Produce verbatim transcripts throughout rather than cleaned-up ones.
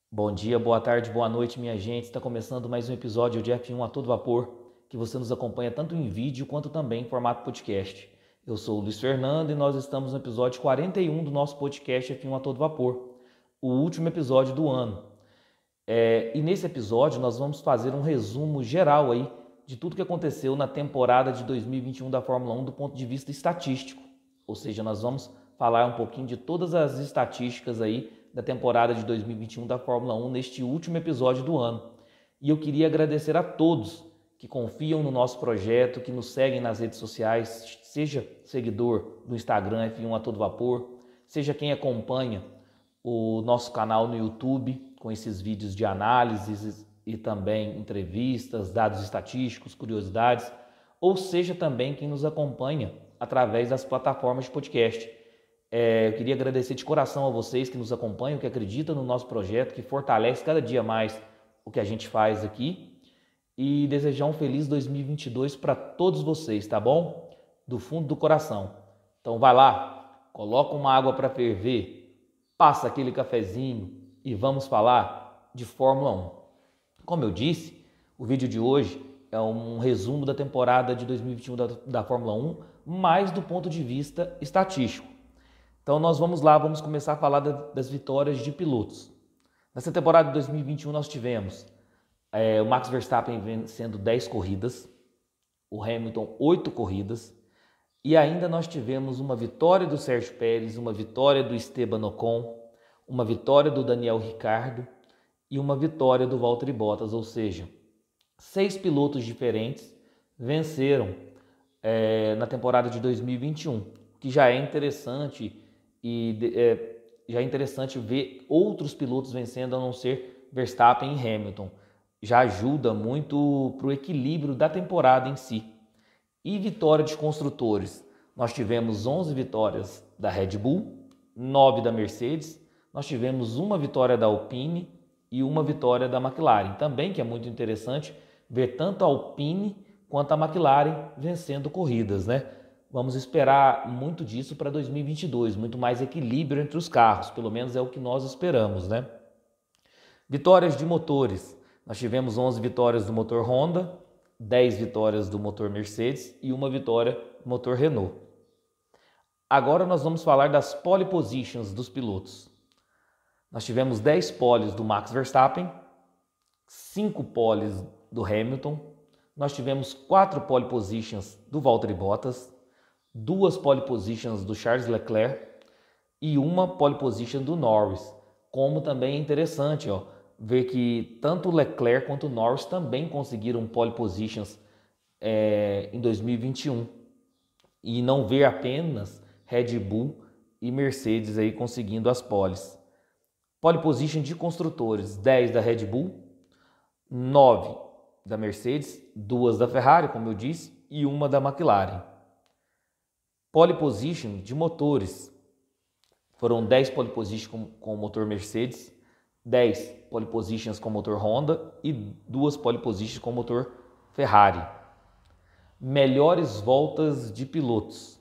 Bom dia, boa tarde, boa noite, minha gente. Está começando mais um episódio de F um a todo vapor, que você nos acompanha tanto em vídeo quanto também em formato podcast. Eu sou o Luiz Fernando e nós estamos no episódio quarenta e um do nosso podcast F um a todo vapor, o último episódio do ano. É, e nesse episódio nós vamos fazer um resumo geral aí de tudo que aconteceu na temporada de dois mil e vinte e um da Fórmula um do ponto de vista estatístico. Ou seja, nós vamos falar um pouquinho de todas as estatísticas aí da temporada de dois mil e vinte e um da Fórmula um neste último episódio do ano. E eu queria agradecer a todos que confiam no nosso projeto, que nos seguem nas redes sociais, seja seguidor do Instagram F um a todo vapor, seja quem acompanha o nosso canal no YouTube com esses vídeos de análises e também entrevistas, dados estatísticos, curiosidades, ou seja também quem nos acompanha através das plataformas de podcast. É, eu queria agradecer de coração a vocês que nos acompanham, que acreditam no nosso projeto, que fortalece cada dia mais o que a gente faz aqui e desejar um feliz dois mil e vinte e dois para todos vocês, tá bom? Do fundo do coração. Então vai lá, coloca uma água para ferver, passa aquele cafezinho e vamos falar de Fórmula um. Como eu disse, o vídeo de hoje é um resumo da temporada de dois mil e vinte e um da, da Fórmula um, mais do ponto de vista estatístico. Então nós vamos lá, vamos começar a falar da, das vitórias de pilotos. Nessa temporada de dois mil e vinte e um nós tivemos é, o Max Verstappen vencendo dez corridas, o Hamilton oito corridas, e ainda nós tivemos uma vitória do Sérgio Pérez, uma vitória do Esteban Ocon, uma vitória do Daniel Ricciardo e uma vitória do Valtteri Bottas, ou seja, seis pilotos diferentes venceram é, na temporada de dois mil e vinte e um, que já é interessante e é, já é interessante ver outros pilotos vencendo a não ser Verstappen e Hamilton. Já ajuda muito para o equilíbrio da temporada em si. E vitória de construtores, nós tivemos onze vitórias da Red Bull, nove da Mercedes, nós tivemos uma vitória da Alpine e uma vitória da McLaren. Também que é muito interessante ver tanto a Alpine quanto a McLaren vencendo corridas, né? Vamos esperar muito disso para dois mil e vinte e dois, muito mais equilíbrio entre os carros, pelo menos é o que nós esperamos, né? Vitórias de motores, nós tivemos onze vitórias do motor Honda, dez vitórias do motor Mercedes e uma vitória do motor Renault. Agora nós vamos falar das pole positions dos pilotos. Nós tivemos dez poles do Max Verstappen, cinco poles do Hamilton, nós tivemos quatro pole positions do Valtteri Bottas, duas pole positions do Charles Leclerc e uma pole position do Norris. Como também é interessante ó, ver que tanto o Leclerc quanto o Norris também conseguiram pole positions é, em dois mil e vinte e um. E não ver apenas Red Bull e Mercedes aí conseguindo as poles. Pole position de construtores, dez da Red Bull, nove da Mercedes, duas da Ferrari, como eu disse, e uma da McLaren. Pole position de motores, foram dez pole positions com, com o motor Mercedes, dez pole positions com o motor Honda e duas pole positions com o motor Ferrari. Melhores voltas de pilotos.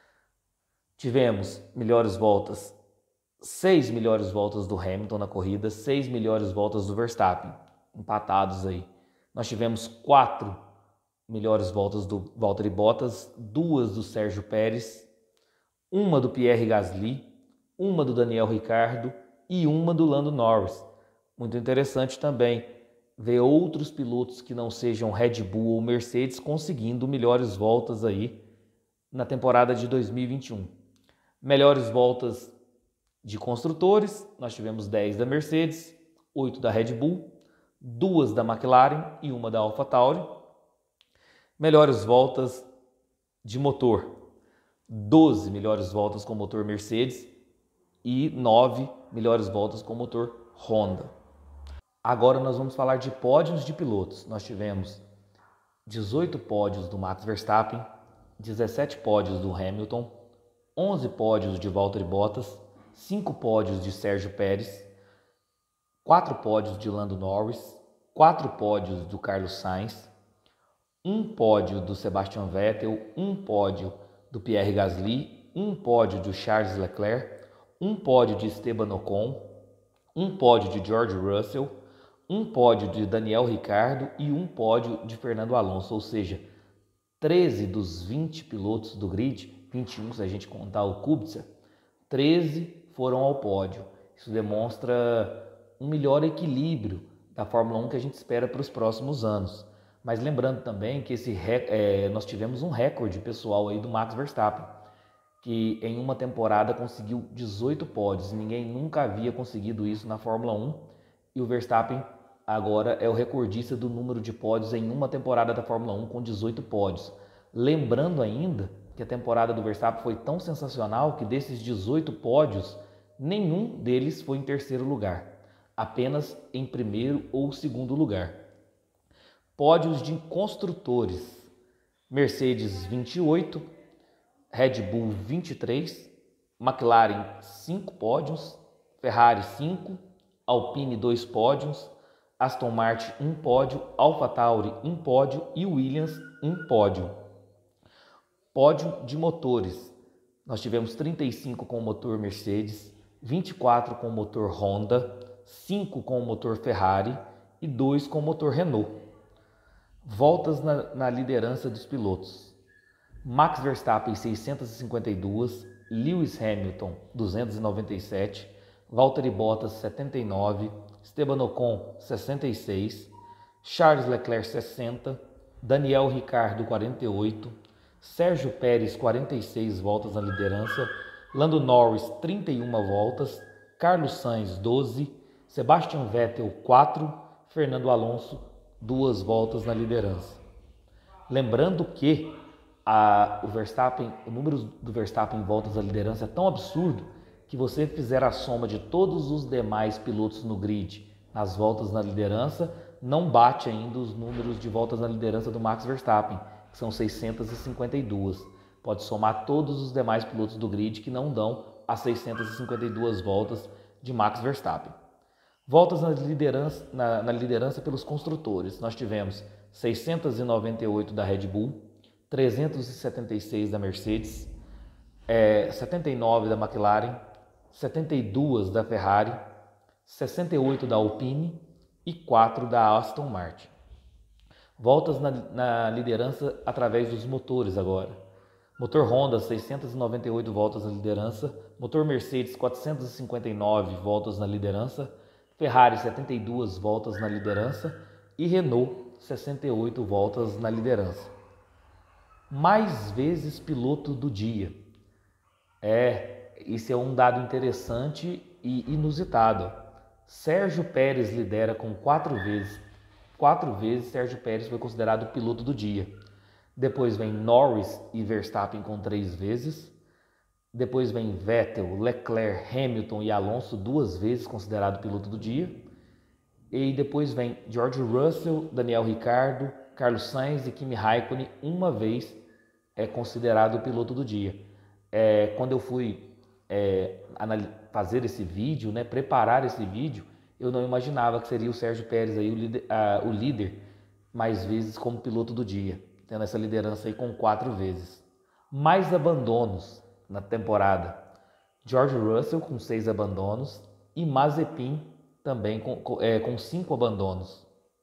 Tivemos melhores voltas, seis melhores voltas do Hamilton na corrida, seis melhores voltas do Verstappen, empatados aí. Nós tivemos quatro melhores voltas do Valtteri Bottas, duas do Sérgio Pérez, uma do Pierre Gasly, uma do Daniel Ricciardo e uma do Lando Norris. Muito interessante também ver outros pilotos que não sejam Red Bull ou Mercedes conseguindo melhores voltas aí na temporada de dois mil e vinte e um. Melhores voltas de construtores, nós tivemos dez da Mercedes, oito da Red Bull, duas da McLaren e uma da AlphaTauri. Melhores voltas de motor, doze melhores voltas com motor Mercedes e nove melhores voltas com motor Honda. Agora nós vamos falar de pódios de pilotos. Nós tivemos dezoito pódios do Max Verstappen, dezessete pódios do Hamilton, onze pódios de Valtteri Bottas, cinco pódios de Sérgio Pérez, quatro pódios de Lando Norris, quatro pódios do Carlos Sainz, um pódio do Sebastian Vettel, um pódio do Pierre Gasly, um pódio do Charles Leclerc, um pódio de Esteban Ocon, um pódio de George Russell, um pódio de Daniel Ricciardo e um pódio de Fernando Alonso, ou seja, treze dos vinte pilotos do grid, vinte e um se a gente contar o Kubica, treze foram ao pódio. Isso demonstra um melhor equilíbrio da Fórmula um que a gente espera para os próximos anos. Mas lembrando também que esse, é, nós tivemos um recorde pessoal aí do Max Verstappen, que em uma temporada conseguiu dezoito pódios. Ninguém nunca havia conseguido isso na Fórmula um e o Verstappen agora é o recordista do número de pódios em uma temporada da Fórmula um com dezoito pódios. Lembrando ainda que a temporada do Verstappen foi tão sensacional que desses dezoito pódios, nenhum deles foi em terceiro lugar, apenas em primeiro ou segundo lugar. Pódios de construtores: Mercedes vinte e oito, Red Bull vinte e três, McLaren cinco pódios, Ferrari cinco, Alpine dois pódios, Aston Martin um pódio, AlphaTauri um pódio e Williams um pódio. Pódio de motores: nós tivemos trinta e cinco com o motor Mercedes, vinte e quatro com o motor Honda, cinco com o motor Ferrari e dois com o motor Renault. Voltas na, na liderança dos pilotos: Max Verstappen seiscentos e cinquenta e dois, Lewis Hamilton duzentos e noventa e sete, Valtteri Bottas setenta e nove, Esteban Ocon sessenta e seis, Charles Leclerc sessenta, Daniel Ricciardo quarenta e oito, Sérgio Pérez quarenta e seis voltas na liderança, Lando Norris trinta e uma voltas, Carlos Sainz doze, Sebastian Vettel quatro, Fernando Alonso duas voltas na liderança. Lembrando que a, o Verstappen, o número do Verstappen em voltas na liderança é tão absurdo que você fizer a soma de todos os demais pilotos no grid nas voltas na liderança, não bate ainda os números de voltas na liderança do Max Verstappen, que são seiscentos e cinquenta e dois. Pode somar todos os demais pilotos do grid que não dão as seiscentas e cinquenta e duas voltas de Max Verstappen. Voltas na liderança, na, na liderança pelos construtores: nós tivemos seiscentos e noventa e oito da Red Bull, trezentos e setenta e seis da Mercedes, é, setenta e nove da McLaren, setenta e dois da Ferrari, sessenta e oito da Alpine e quatro da Aston Martin. Voltas na, na liderança através dos motores agora: motor Honda seiscentos e noventa e oito voltas na liderança, motor Mercedes quatrocentos e cinquenta e nove voltas na liderança, Ferrari setenta e duas voltas na liderança e Renault sessenta e oito voltas na liderança. Mais vezes piloto do dia: é, isso é um dado interessante e inusitado. Sérgio Pérez lidera com quatro vezes. Quatro vezes Sérgio Pérez foi considerado piloto do dia. Depois vem Norris e Verstappen com três vezes. Depois vem Vettel, Leclerc, Hamilton e Alonso, duas vezes considerado piloto do dia. E depois vem George Russell, Daniel Ricciardo, Carlos Sainz e Kimi Raikkonen, uma vez é considerado piloto do dia. É, quando eu fui é, fazer esse vídeo, né, preparar esse vídeo, eu não imaginava que seria o Sérgio Pérez aí, o, líder, uh, o líder mais vezes como piloto do dia, tendo essa liderança aí com quatro vezes. Mais abandonos na temporada: George Russell com seis abandonos e Mazepin também com, é, com cinco abandonos.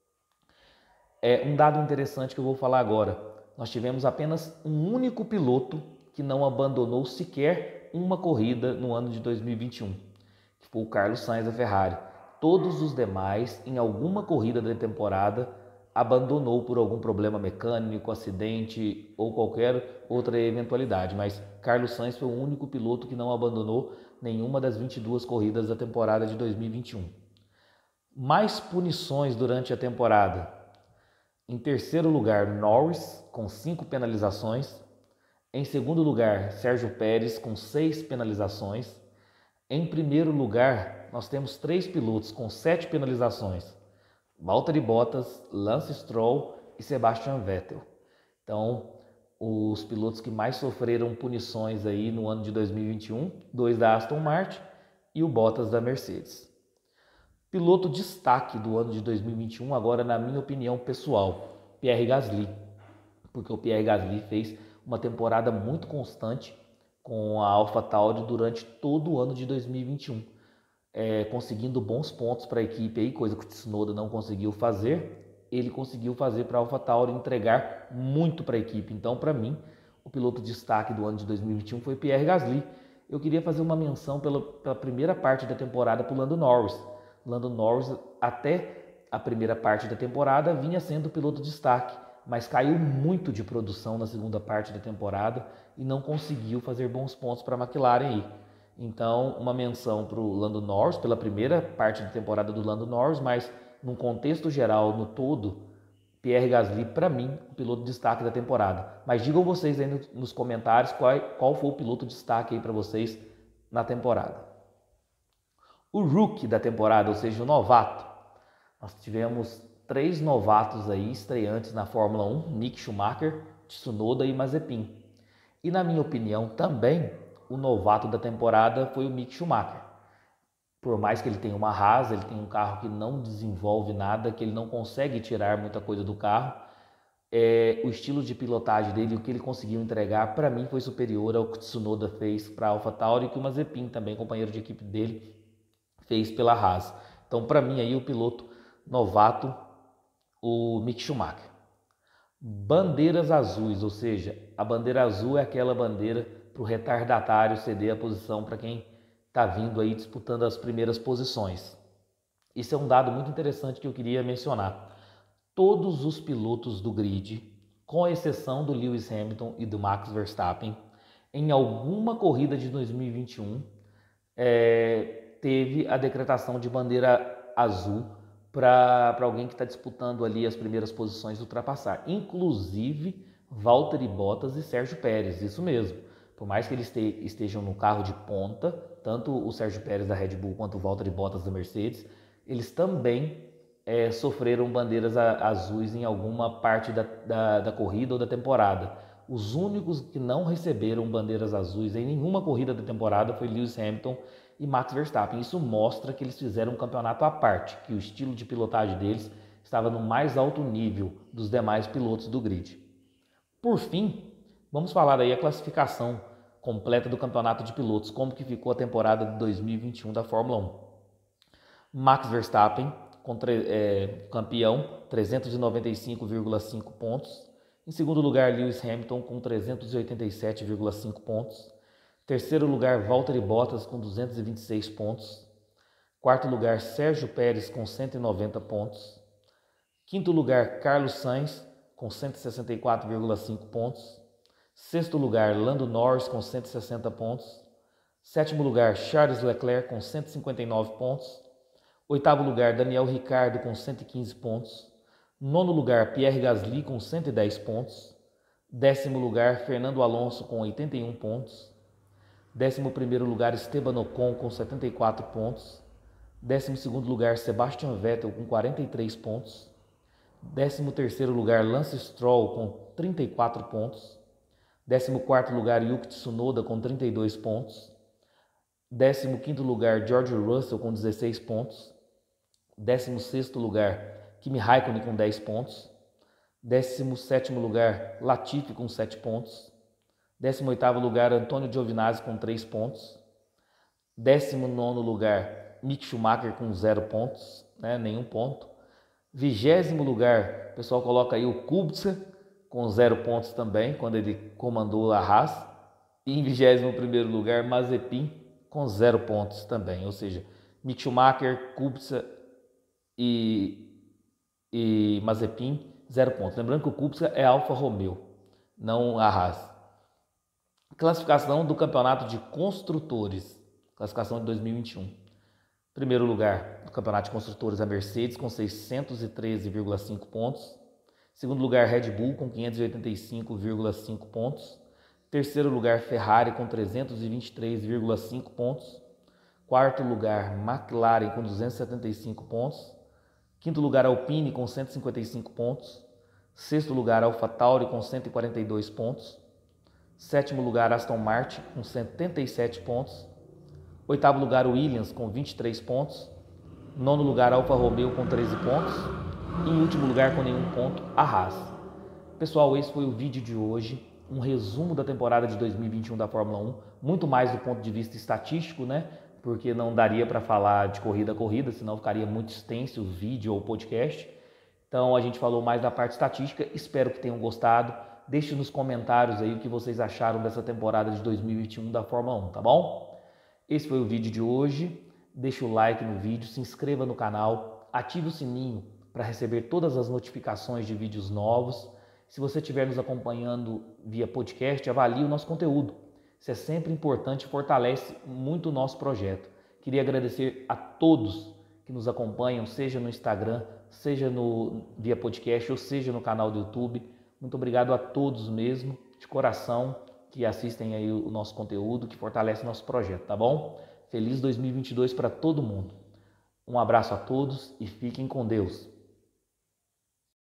É um dado interessante que eu vou falar agora: nós tivemos apenas um único piloto que não abandonou sequer uma corrida no ano de dois mil e vinte e um, que foi o Carlos Sainz da Ferrari. Todos os demais, em alguma corrida da temporada, abandonou por algum problema mecânico, acidente ou qualquer outra eventualidade. Mas Carlos Sainz foi o único piloto que não abandonou nenhuma das vinte e duas corridas da temporada de dois mil e vinte e um. Mais punições durante a temporada: em terceiro lugar, Norris, com cinco penalizações. Em segundo lugar, Sérgio Pérez, com seis penalizações. Em primeiro lugar, nós temos três pilotos com sete penalizações: Valtteri Bottas, Lance Stroll e Sebastian Vettel. Então, os pilotos que mais sofreram punições aí no ano de dois mil e vinte e um, dois da Aston Martin e o Bottas da Mercedes. Piloto destaque do ano de dois mil e vinte e um, agora na minha opinião pessoal, Pierre Gasly, porque o Pierre Gasly fez uma temporada muito constante com a AlphaTauri durante todo o ano de dois mil e vinte e um. é, conseguindo bons pontos para a equipe, aí, coisa que o Tsunoda não conseguiu fazer, ele conseguiu fazer para a AlphaTauri entregar muito para a equipe. Então, para mim, o piloto de destaque do ano de dois mil e vinte e um foi Pierre Gasly. Eu queria fazer uma menção pela, pela primeira parte da temporada para o Lando Norris. Lando Norris, até a primeira parte da temporada, vinha sendo o piloto de destaque, mas caiu muito de produção na segunda parte da temporada e não conseguiu fazer bons pontos para a McLaren aí. Então, uma menção para o Lando Norris, pela primeira parte da temporada do Lando Norris, mas num contexto geral, no todo, Pierre Gasly, para mim, o piloto de destaque da temporada. Mas digam vocês aí nos comentários qual, qual foi o piloto de destaque aí para vocês na temporada. O rookie da temporada, ou seja, o novato. Nós tivemos três novatos aí estreantes na Fórmula um, Mick Schumacher, Tsunoda e Mazepin. E na minha opinião também, o novato da temporada foi o Mick Schumacher. Por mais que ele tenha uma Haas, ele tem um carro que não desenvolve nada, que ele não consegue tirar muita coisa do carro. É, o estilo de pilotagem dele, o que ele conseguiu entregar, para mim foi superior ao que o Tsunoda fez para a AlphaTauri e que o Mazepin, também companheiro de equipe dele, fez pela Haas. Então, para mim, aí o piloto novato, o Mick Schumacher. Bandeiras azuis, ou seja, a bandeira azul é aquela bandeira para o retardatário ceder a posição para quem está vindo aí disputando as primeiras posições. Isso é um dado muito interessante que eu queria mencionar. Todos os pilotos do grid, com exceção do Lewis Hamilton e do Max Verstappen, em alguma corrida de dois mil e vinte e um, é, teve a decretação de bandeira azul para alguém que está disputando ali as primeiras posições ultrapassar. Inclusive Valtteri Bottas e Sérgio Pérez, isso mesmo. Por mais que eles estejam no carro de ponta, tanto o Sérgio Pérez da Red Bull quanto o Valtteri Bottas da Mercedes, eles também é, sofreram bandeiras azuis em alguma parte da, da, da corrida ou da temporada. Os únicos que não receberam bandeiras azuis em nenhuma corrida da temporada foi Lewis Hamilton e Max Verstappen. Isso mostra que eles fizeram um campeonato à parte, que o estilo de pilotagem deles estava no mais alto nível dos demais pilotos do grid. Por fim, vamos falar aí a classificação completa do campeonato de pilotos, como que ficou a temporada de dois mil e vinte e um da Fórmula um. Max Verstappen, é, campeão, trezentos e noventa e cinco vírgula cinco pontos. Em segundo lugar, Lewis Hamilton com trezentos e oitenta e sete vírgula cinco pontos. Terceiro lugar, Valtteri Bottas com duzentos e vinte e seis pontos. Quarto lugar, Sérgio Pérez com cento e noventa pontos. Quinto lugar, Carlos Sainz com cento e sessenta e quatro vírgula cinco pontos. Sexto lugar, Lando Norris com cento e sessenta pontos. Sétimo lugar, Charles Leclerc com cento e cinquenta e nove pontos. Oitavo lugar, Daniel Ricciardo com cento e quinze pontos. Nono lugar, Pierre Gasly com cento e dez pontos. Décimo lugar, Fernando Alonso com oitenta e um pontos. Décimo primeiro lugar, Esteban Ocon com setenta e quatro pontos. Décimo segundo lugar, Sebastian Vettel com quarenta e três pontos. Décimo terceiro lugar, Lance Stroll com trinta e quatro pontos. Décimo quarto lugar, Yuki Tsunoda com trinta e dois pontos. Décimo quinto lugar, George Russell com dezesseis pontos. Décimo sexto lugar, Kimi Raikkonen com dez pontos. Décimo sétimo lugar, Latifi com sete pontos. Décimo oitavo lugar, Antônio Giovinazzi com três pontos. Décimo nono lugar, Mick Schumacher com zero pontos, né, nenhum ponto. Vigésimo lugar, o pessoal coloca aí o Kubica com zero pontos também, quando ele comandou a Haas. E em vigésimo primeiro lugar, Mazepin com zero pontos também. Ou seja, Mick Schumacher, Kubica e, e Mazepin, zero pontos. Lembrando que o Kubica é Alfa Romeo, não a Haas. Classificação do Campeonato de Construtores, classificação de dois mil e vinte e um. Primeiro lugar do Campeonato de Construtores, a Mercedes com seiscentos e treze vírgula cinco pontos. Segundo lugar, Red Bull com quinhentos e oitenta e cinco vírgula cinco pontos. Terceiro lugar, Ferrari com trezentos e vinte e três vírgula cinco pontos. Quarto lugar, McLaren com duzentos e setenta e cinco pontos. Quinto lugar, Alpine com cento e cinquenta e cinco pontos. Sexto lugar, AlphaTauri com cento e quarenta e dois pontos. Sétimo lugar, Aston Martin com setenta e sete pontos. Oitavo lugar, Williams com vinte e três pontos. Nono lugar, Alfa Romeo com treze pontos. E em último lugar, com nenhum ponto, a Haas. Pessoal, esse foi o vídeo de hoje. Um resumo da temporada de dois mil e vinte e um da Fórmula um. Muito mais do ponto de vista estatístico, né? porque não daria para falar de corrida a corrida, senão ficaria muito extenso o vídeo ou o podcast. Então a gente falou mais da parte estatística, espero que tenham gostado. Deixe nos comentários aí o que vocês acharam dessa temporada de dois mil e vinte e um da Fórmula um, tá bom? Esse foi o vídeo de hoje. Deixe o like no vídeo, se inscreva no canal, ative o sininho para receber todas as notificações de vídeos novos. Se você estiver nos acompanhando via podcast, avalie o nosso conteúdo. Isso é sempre importante e fortalece muito o nosso projeto. Queria agradecer a todos que nos acompanham, seja no Instagram, seja no, via podcast ou seja no canal do YouTube. Muito obrigado a todos mesmo, de coração, que assistem aí o nosso conteúdo, que fortalece o nosso projeto, tá bom? Feliz dois mil e vinte e dois para todo mundo. Um abraço a todos e fiquem com Deus.